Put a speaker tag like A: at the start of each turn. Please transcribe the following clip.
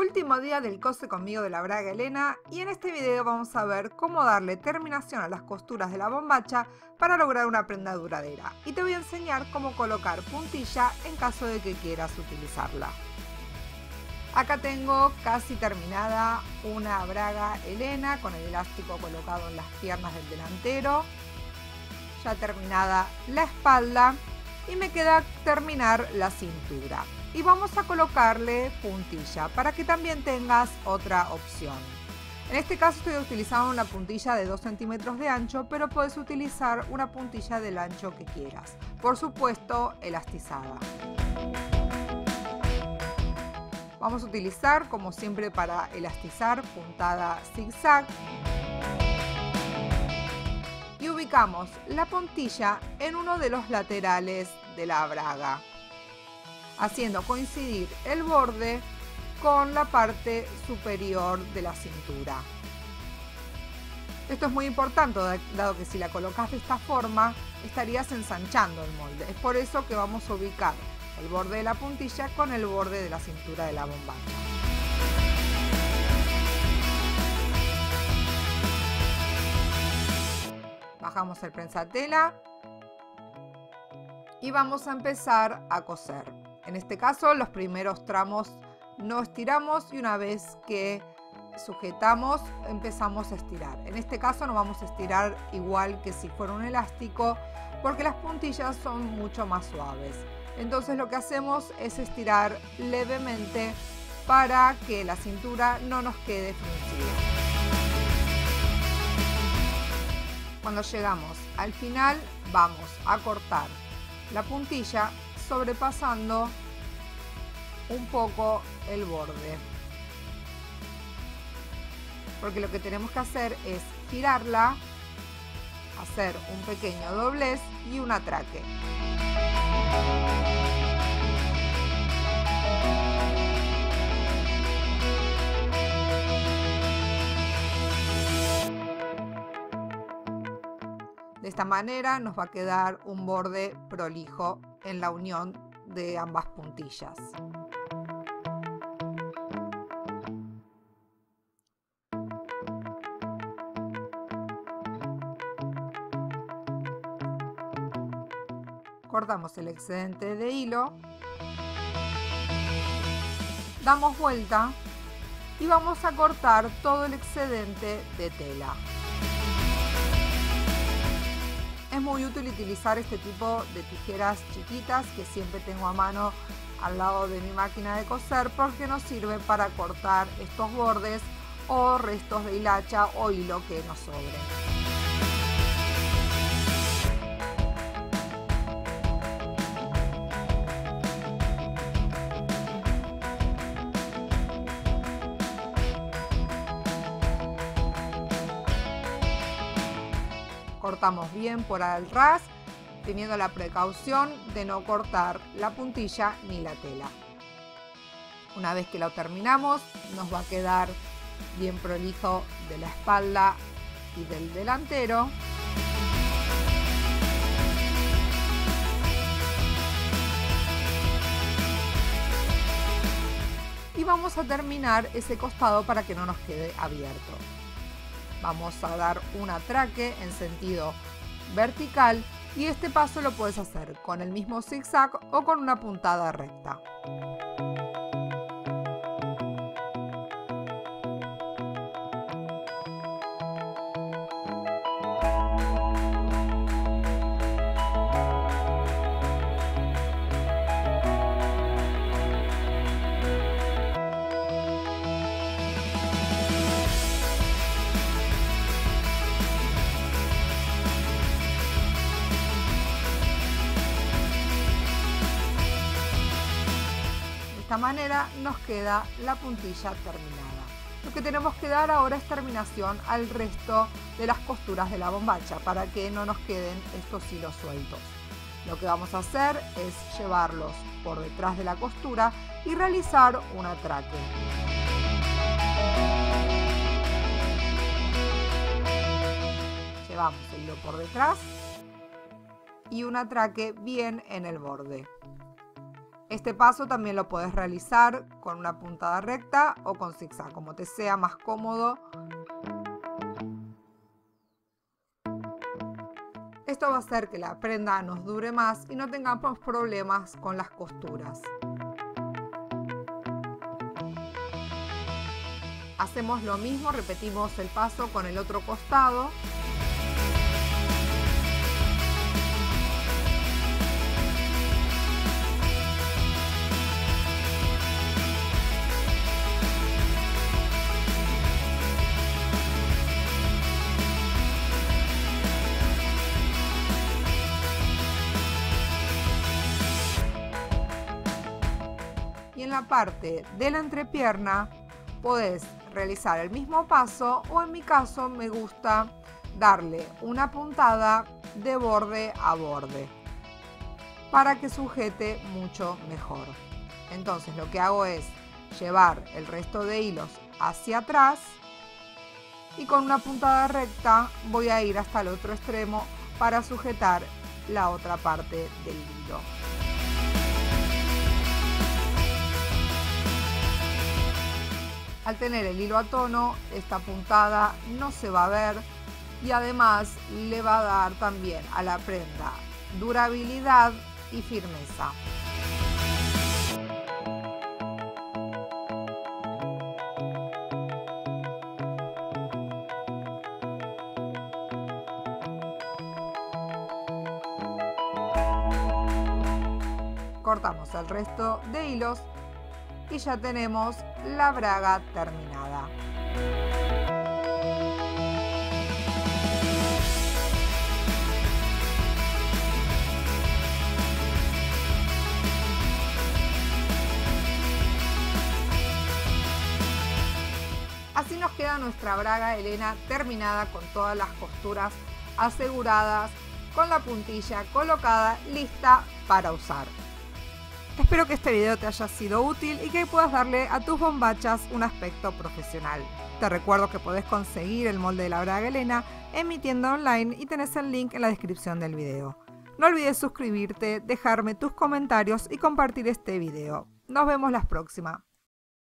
A: Último día del Cose conmigo de la Braga Elena, y en este video vamos a ver cómo darle terminación a las costuras de la bombacha para lograr una prenda duradera, y te voy a enseñar cómo colocar puntilla en caso de que quieras utilizarla. Acá tengo casi terminada una Braga Elena con el elástico colocado en las piernas del delantero, ya terminada la espalda y me queda terminar la cintura. Y vamos a colocarle puntilla para que también tengas otra opción. En este caso estoy utilizando una puntilla de 2 centímetros de ancho, pero puedes utilizar una puntilla del ancho que quieras. Por supuesto, elastizada. Vamos a utilizar, como siempre para elastizar, puntada zigzag. Y ubicamos la puntilla en uno de los laterales de la braga, haciendo coincidir el borde con la parte superior de la cintura. Esto es muy importante, dado que si la colocas de esta forma estarías ensanchando el molde. Es por eso que vamos a ubicar el borde de la puntilla con el borde de la cintura de la bombacha. Bajamos el prensatela y vamos a empezar a coser. En este caso, los primeros tramos no estiramos y una vez que sujetamos empezamos a estirar. En este caso no vamos a estirar igual que si fuera un elástico porque las puntillas son mucho más suaves. Entonces lo que hacemos es estirar levemente para que la cintura no nos quede fruncida. Cuando llegamos al final vamos a cortar la puntilla sobrepasando un poco el borde, porque lo que tenemos que hacer es girarla, hacer un pequeño doblez y un atraque. De esta manera nos va a quedar un borde prolijo en la unión de ambas puntillas. Cortamos el excedente de hilo, damos vuelta y vamos a cortar todo el excedente de tela. Es muy útil utilizar este tipo de tijeras chiquitas que siempre tengo a mano al lado de mi máquina de coser, porque nos sirve para cortar estos bordes o restos de hilacha o hilo que nos sobre. Cortamos bien por al ras, teniendo la precaución de no cortar la puntilla ni la tela. Una vez que lo terminamos, nos va a quedar bien prolijo de la espalda y del delantero. Y vamos a terminar ese costado para que no nos quede abierto. Vamos a dar un atraque en sentido vertical y este paso lo puedes hacer con el mismo zigzag o con una puntada recta. De esta manera nos queda la puntilla terminada. Lo que tenemos que dar ahora es terminación al resto de las costuras de la bombacha para que no nos queden estos hilos sueltos. Lo que vamos a hacer es llevarlos por detrás de la costura y realizar un atraque. Llevamos el hilo por detrás y un atraque bien en el borde. Este paso también lo puedes realizar con una puntada recta o con zigzag, como te sea más cómodo. Esto va a hacer que la prenda nos dure más y no tengamos problemas con las costuras. Hacemos lo mismo, repetimos el paso con el otro costado. Y en la parte de la entrepierna podés realizar el mismo paso, o en mi caso me gusta darle una puntada de borde a borde para que sujete mucho mejor. Entonces lo que hago es llevar el resto de hilos hacia atrás y con una puntada recta voy a ir hasta el otro extremo para sujetar la otra parte del hilo. Al tener el hilo a tono, esta puntada no se va a ver y además le va a dar también a la prenda durabilidad y firmeza. Cortamos el resto de hilos y ya tenemos la braga terminada. Así nos queda nuestra braga Elena terminada con todas las costuras aseguradas, con la puntilla colocada, lista para usar. Espero que este video te haya sido útil y que puedas darle a tus bombachas un aspecto profesional. Te recuerdo que podés conseguir el molde de la braga Elena en mi tienda online y tenés el link en la descripción del video. No olvides suscribirte, dejarme tus comentarios y compartir este video. Nos vemos la próxima.